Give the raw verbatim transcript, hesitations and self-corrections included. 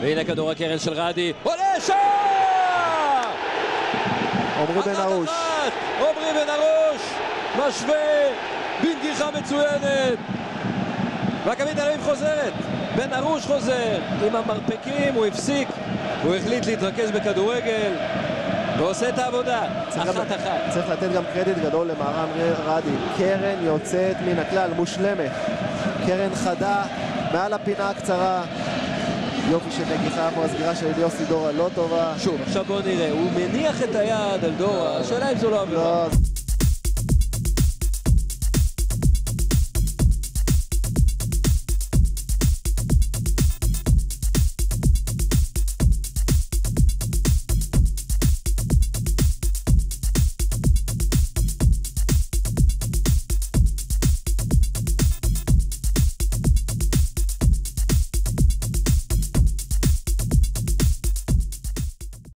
והנה כדור הקרן של רדי, עולה שער! עומרי בן ארוש. עומרי בן ארוש משווה בנגיחה מצוינת. מכבי תל אביב חוזרת, בן ארוש חוזר עם המרפקים, הוא הפסיק, הוא החליט להתרכז בכדורגל ועושה את העבודה, אחת אחת. צריך לתת גם קרדיט גדול למהרן רדי, קרן יוצאת מן הכלל, מושלמת, קרן חדה מעל הפינה הקצרה, יופי של נגיחה פה, הסגירה של יוסי דורה לא טובה. שוב, עכשיו בוא נראה, הוא מניח את היד על דורה, השאלה אם זו לא עבירה.